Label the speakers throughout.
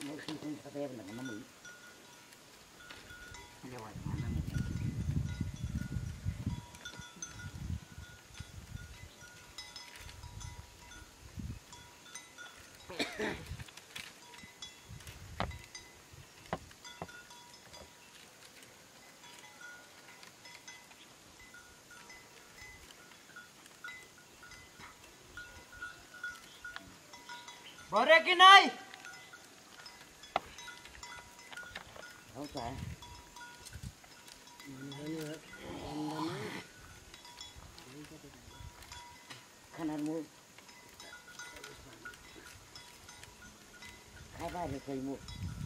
Speaker 1: Nó không có tem là nó mực. Như vậy mà nó mực.
Speaker 2: Bore कि नहीं?
Speaker 1: Không phải. Khả mua. Hai ba thì thầy mua.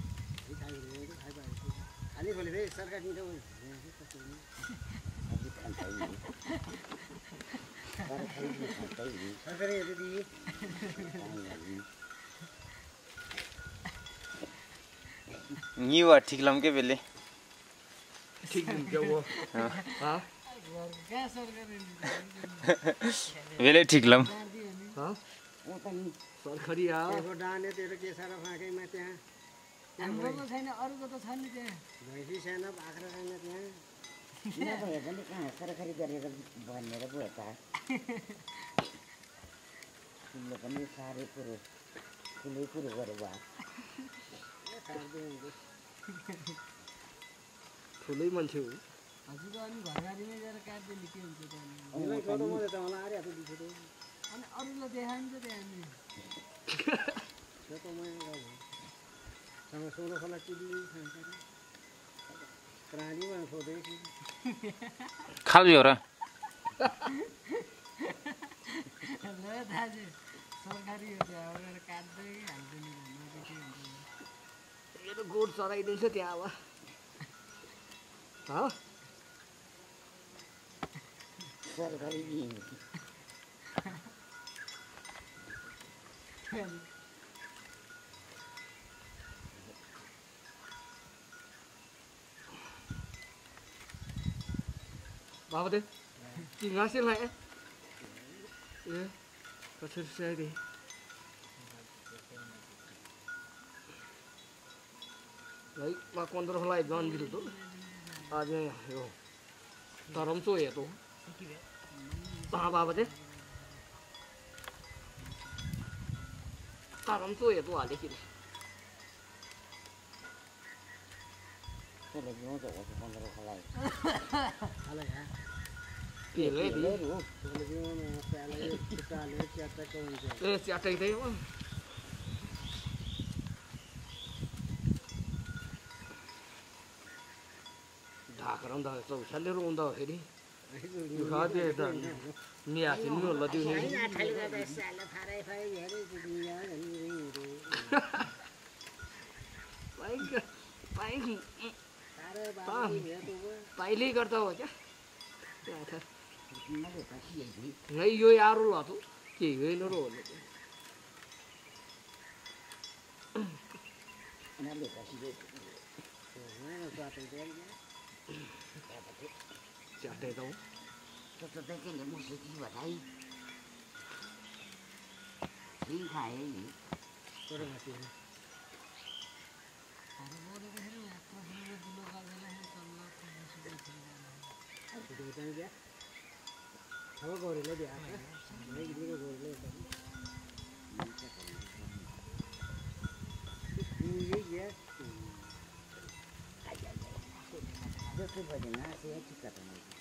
Speaker 2: खाली बोले रे सरकार नहीं तो
Speaker 1: अभी खाते ही नहीं।
Speaker 2: सरकार ये दी
Speaker 3: न्यू आ ठीक लम के बेले
Speaker 2: ठीक क्या वो हाँ
Speaker 3: बेले ठीक लम
Speaker 2: हाँ सरकारी यार वो डाने तेरे के सारा फाके में ते हैं हाम्रो त छैन अरुको त छ नि त्यहाँ भैँसी छैन बाख्रा छैन त्यहाँ
Speaker 1: नभए पनि कहाँ सरकारी गरेर भनेर पो त तिमीले पनि साह्रै कुरो ठुलै कुरो गरे भा
Speaker 2: ठुलै मान्छे हो
Speaker 4: हजुरको अनि घरबारीमै गएर काट्दै के हुन्छ त
Speaker 2: मलाई छोटो मैले त मलाई आरे हात दिएको
Speaker 4: अनि अरूलाई देखाइन्छ त्यहाँ नि
Speaker 2: छोटो मैले sama suruh kalau cili kerani mana sudah sih
Speaker 3: खाल यो र
Speaker 4: ल दाजु सरकारी हो त्यो अब काट्दै हाल्दैन नदेखे हुन्छ
Speaker 2: यो त गोड चराइदिन्छ त्यहाँ अब ह
Speaker 1: सरकारी
Speaker 2: Bapak deh, tinggal sih lah ya. Ya, kasih saya deh. Baik, mak kontrol lah jangan gitu tuh. Aja ya, yo. Taram so ya tuh. Bapak deh. Taram so ya tuh ada sih.
Speaker 1: Kalau mau coba kontrol halai.
Speaker 2: Halai ya. Pilih di. Kalau mau halai kita lihat siapa kau ini. Siapa itu ya? Dah kerana dah so salir ronda ini. Bukan dia dah. Ni asyik ni orang tu ni.
Speaker 1: Saya nak lihat ada salah farai farai jadi dunia ni.
Speaker 2: Baik, baik. पहिले गर्दा हो क्या नै यो यारो ल त के होइन र हो च्याटे दो
Speaker 1: तो देखे ले मुझे की बताई ठीक खाए ये
Speaker 2: तर माथि Apa goreng lagi ya? Lagi juga goreng lagi. Ini ya.
Speaker 1: Jadi bagaimana sih kita tahu?